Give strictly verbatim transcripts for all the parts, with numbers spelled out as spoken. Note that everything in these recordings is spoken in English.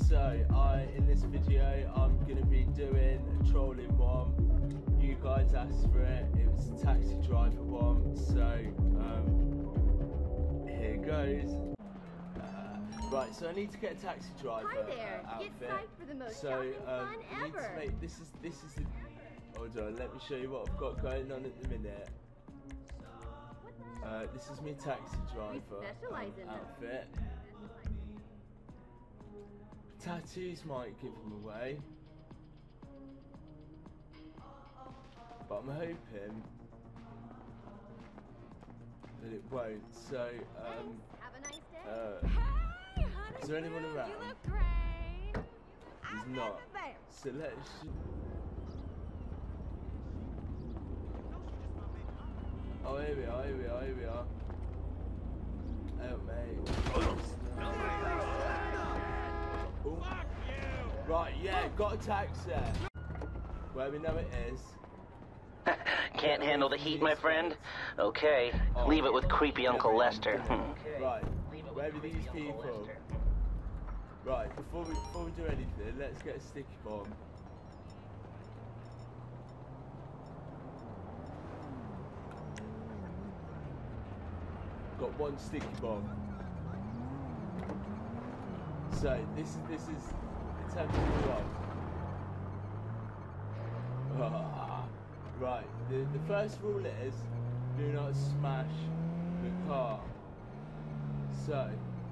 so I in this video I'm gonna be doing a trolling one. You guys asked for it. It was a taxi driver one, so um, here goes. Uh, right, so I need to get a taxi driver. Hi there. Uh, Get psyched for the most so, shocking um, fun we need to ever. make, this is this is the. Hold on, let me show you what I've got going on at the minute. Uh, this is my taxi driver specialize um, in them. outfit. Tattoos might give them away, but I'm hoping that it won't. So, um, Have a nice day. uh, Hey, honey, is there anyone boo, around? You look great. There's I'm not. over there. So let's. Oh, here we are, here we are, here we are. Oh, mate. Oh. Right, yeah, got a taxi. Where we know it is. Can't handle the heat, my friend? Okay, leave it with creepy Uncle Lester. Right, where are these people? Right, before we, before we do anything, let's get a sticky bomb. Got one sticky bomb. So this is this is attempt number one. Ah, right. The the first rule is do not smash the car. So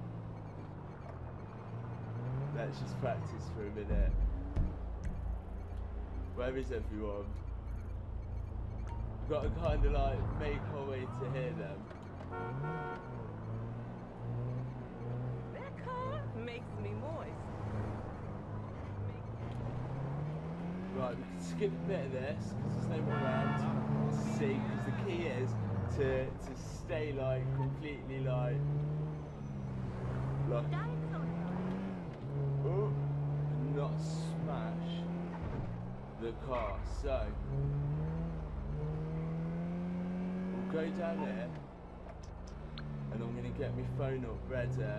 let's just practice for a minute. Where is everyone? We've got to kind of like make our way to hear them. That car makes me moist. Right, we can skip a bit of this because there's no one around to see. Because the key is to to stay like completely like like oh, and not smash the car. So we'll go down there, and I'm gonna get my phone up ready.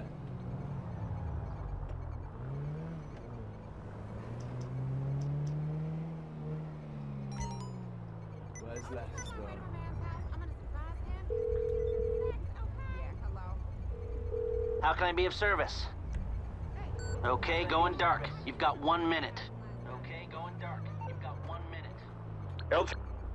Where's Lester? I'm gonna surprise him. Yeah, hello. How can I be of service? Okay, going dark. You've got one minute. Okay, going dark. You've got one minute. Help.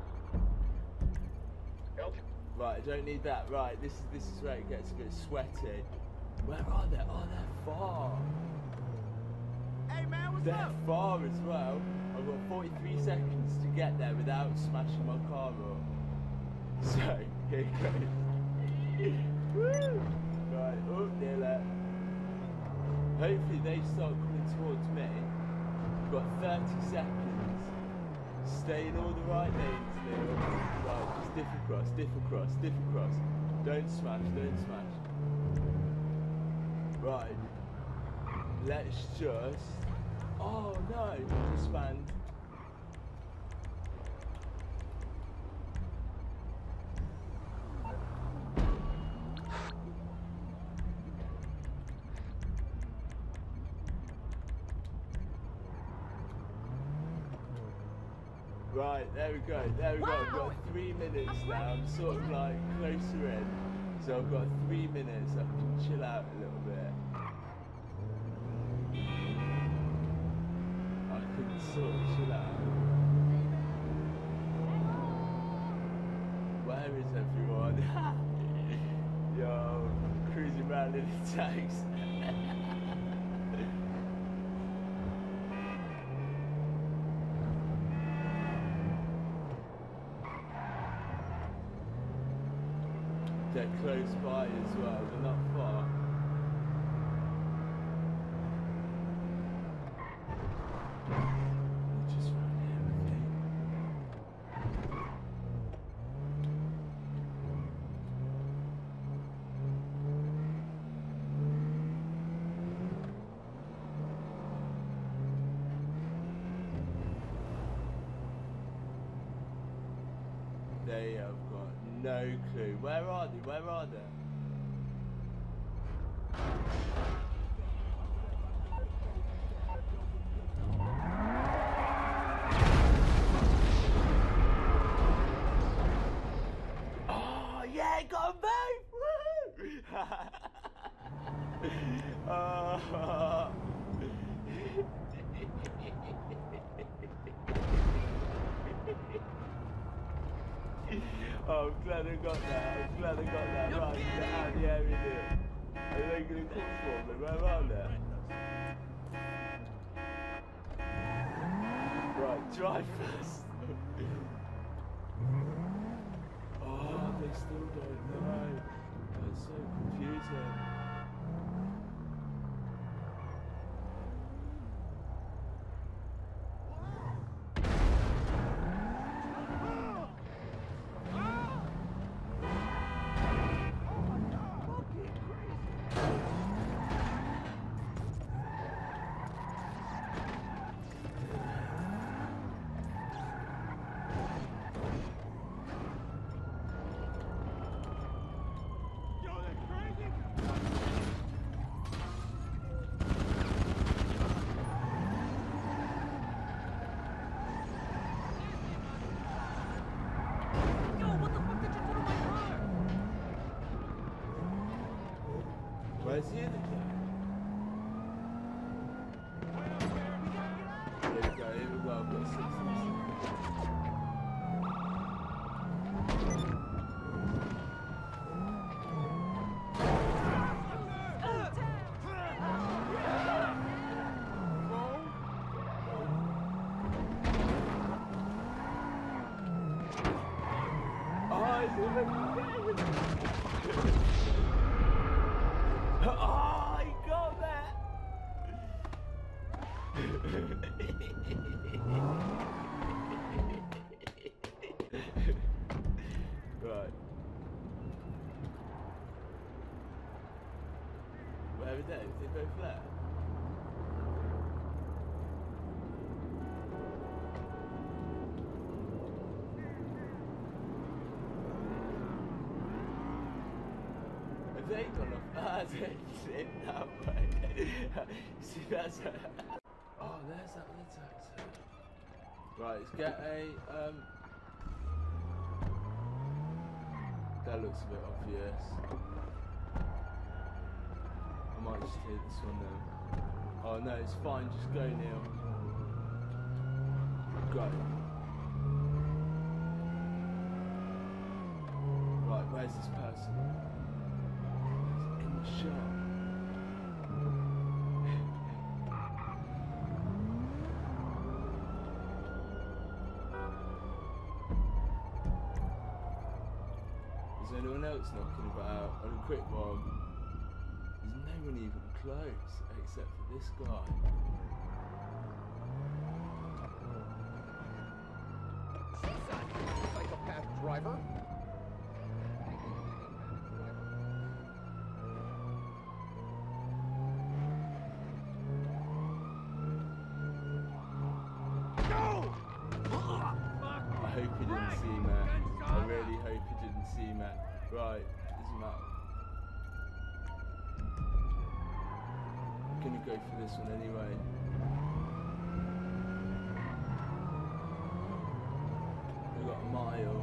Help. Right, I don't need that. Right, this is this is where it gets a bit sweaty. Where are they? Oh, they're far. Hey man, what's They're up? far as well. I've got forty-three seconds to get there without smashing my car up. So, here goes. Woo! Right, up near there. Hopefully they start coming towards me. We've got thirty seconds. Stay in all the right lanes, Neal. Right, just diff across, diff across, diff across. Don't smash, don't smash. Right. Let's just... Oh no, expand. Right, there we go, there we go. I've got three minutes now. I'm sort of like closer in. So I've got three minutes. I can chill out a little bit. I can sort of chill out. Where is everyone? Yo, I'm cruising around in the taxi. They're close by as well, they're not far. They're just round here, I think. They have got no clue. Where are they? Where are they? Oh. Oh, I'm glad I got that. I'm glad I got that. Right, get out of the area here. Are they going to come for me? Where are they? Right, drive fast. Oh, they still don't know. That's so confusing. Where's the other guy? Here we go, here we go, I've got six Oh, he's in the Oh, he got that! Right. Where are they? Is they both there? Have they gone off? Ah, they sit that way. See, that's a... Oh, there's that other taxi. Right, let's get a, um... that looks a bit obvious. I might just take this one then. Oh no, it's fine, just go, Neal. Go. Right, where's this person? In the shop. Is anyone else knocking about? On a quick one. There's no one even close except for this guy. Psychopath driver. I hope he didn't see Matt. I really hope he didn't see Matt. Right, doesn't matter. I'm gonna go for this one anyway. We've got a mile.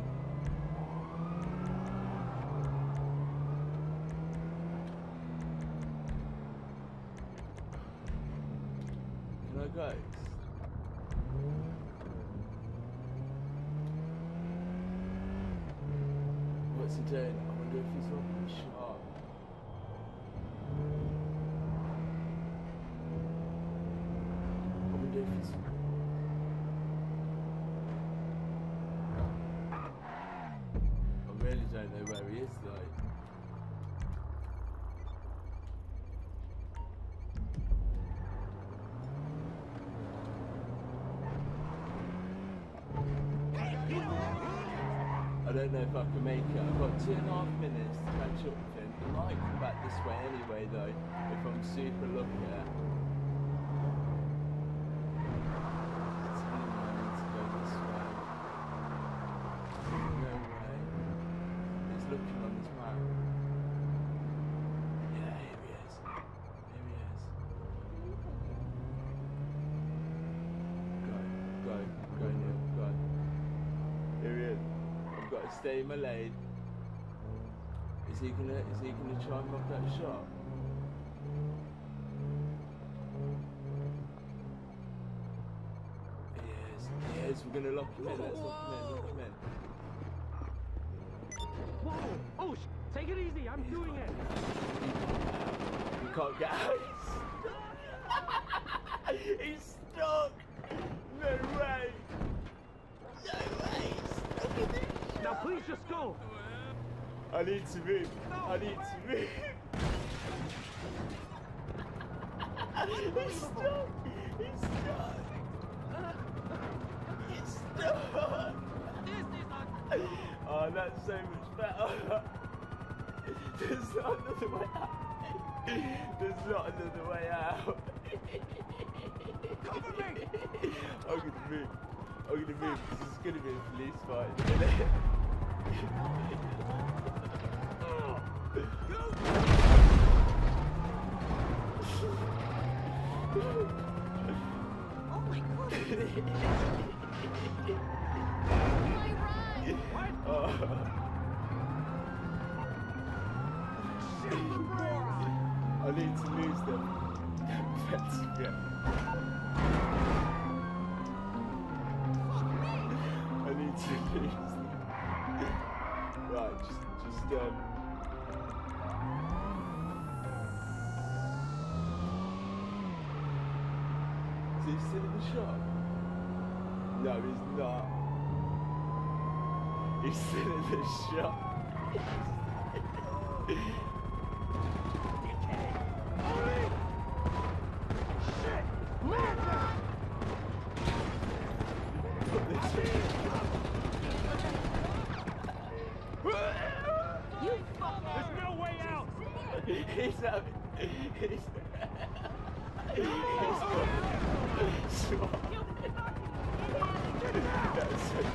Can I go? What's he doing? I wonder if he's open the shop. I wonder if he's... I really don't know where he is though. I don't know if I can make it. I've got two and a half minutes to catch up with him. I might come back this way anyway though, if I'm super lucky. It's telling me I need to go this way. No way. He's looking on his map. Yeah, here he is. Here he is. Go, go, go Neal, go. Here he is. I've got to stay in my lane. Is Is he gonna, is he gonna try and mock that shot? Yes, yes, we're gonna lock him in, let's lock him in, lock him in. Whoa! Oh, sh take it easy. I'm doing it. He can't get out. He's stuck. No way. No way. He's stuck in this. Now please just go. I need to move. I need to move. He's stuck. He's stuck. He's stuck. Oh, that's so much better. There's not another way out. There's not another way out. Cover me! I'm gonna move. I'm gonna move. This is gonna be a police fight in a minute. Oh my god. Why run? Oh. I need to lose them. That's good. I need to lose them. Right, just, just, um... Is he still in the shop? No, he's not. He's still in the shop. You fucking. There's no way out. He's having. He's. He's. Swap. You fucking That's so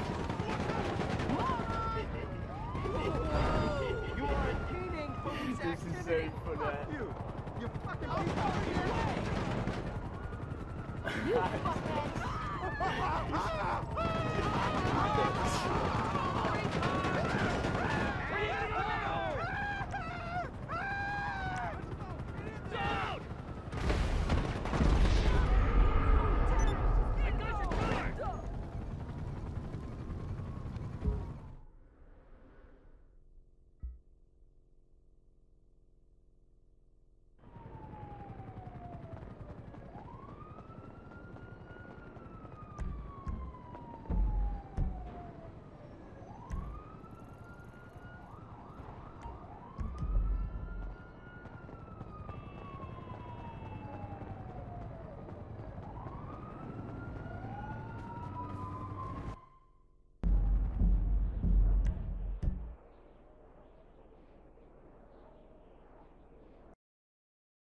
You are impeding police This is activity. so funny. Fuck you. You fucking Oh, piece of your way. You fuckhead. That's-